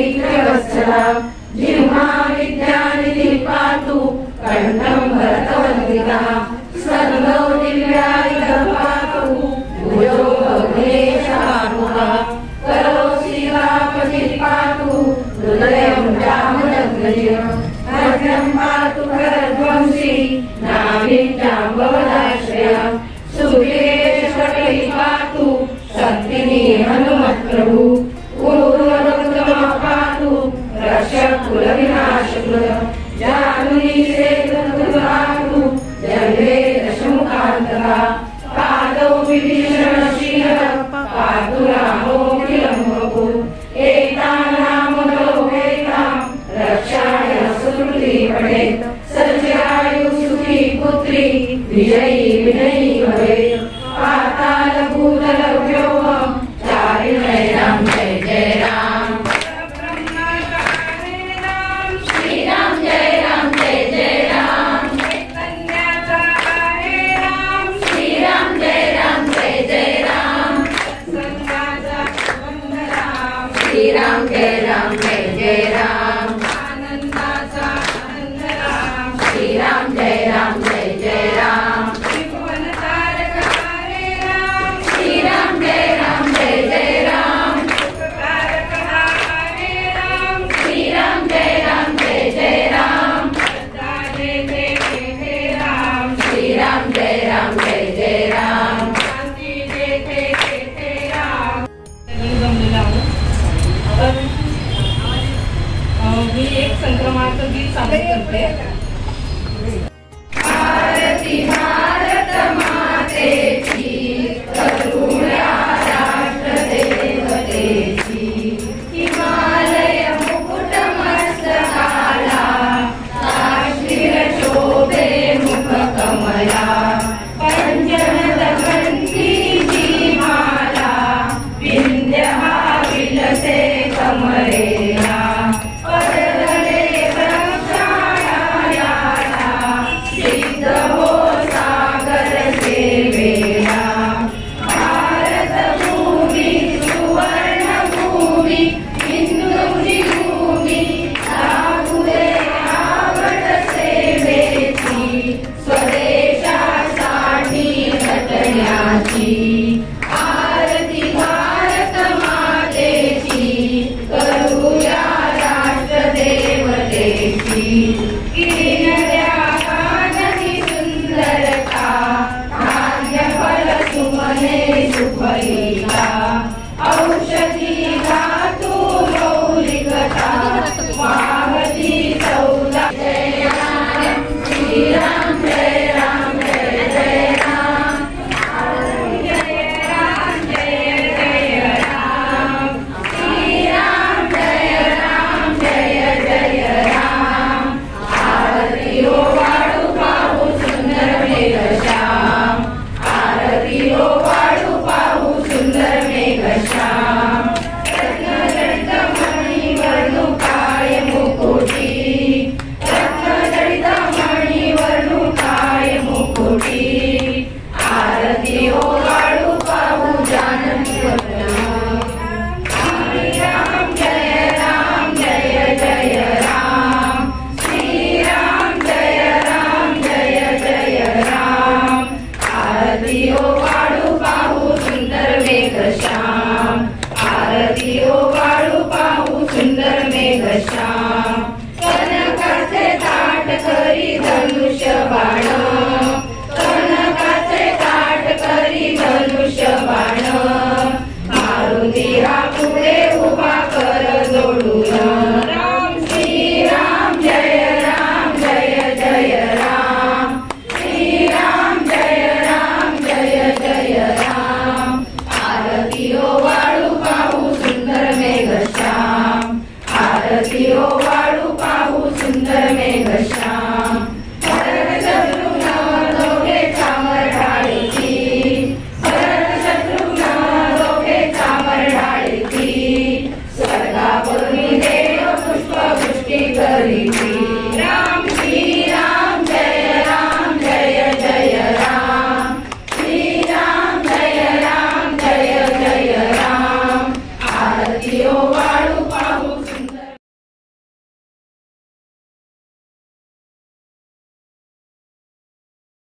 पवित्रवत्सला जिह्वा विद्यानिधि पातु कंठं भरतवन्दिता सर्वो दिव्यायुधं पातु भुजो भग्नेशानुहा करोसि वापसि पातु हृदयं जामदग्नयः भद्रं पातु खरध्वंसी नाभिं जाम्बवदाश्रयः सुवीरेशकटैः पातु शक्तिनी हनुमत्प्रभु पूर्वरुद्रमः पातु रक्षः कुलविनाशकृतः जानुनी सेतुः पातु जले दशमुखान्तः पादौ विभीषणसिंहः पातु रामोऽखिलं वपुः एतानामलोकेतां रक्षाय सुकृती पठेत् सस्यायु सुखी पुत्री विजयी विनयी भवेत् पातालभूतलव्योमं चारिणैरां जय जय राम श्री राम जय जय राम श्री राम जय जय राम श्री राम जय जय राम श्री राम जय जय राम त्रिभुवन तारक हरे राम श्री राम जय जय राम तारक हरे राम श्री राम जय जय राम हे राम श्री राम जय जय राम शांती देते राम मी एक संक्रमणाचं गीत सादर करते. भारती भारत मातेची करुणा राष्ट्र देवतेची हिमालय मुकुट मस्तकाला काश्मीर शोभे मुख कमला पंचनदग्रंथी माला विंध्य हा विलसे कमरेला आरती भारत मातेची करुणा राष्ट्र देवतेची किनर्या काननी सुंदरता भाग्य फल सुमने सुफलिता औषधी धातु मौलिकता वाहती सौदा जय राम श्री राम जय जय राम कनकाचे ताट करी धनुष्य बाण कनकाचे ताट करी धनुष्य बाण मारुती हा पुढे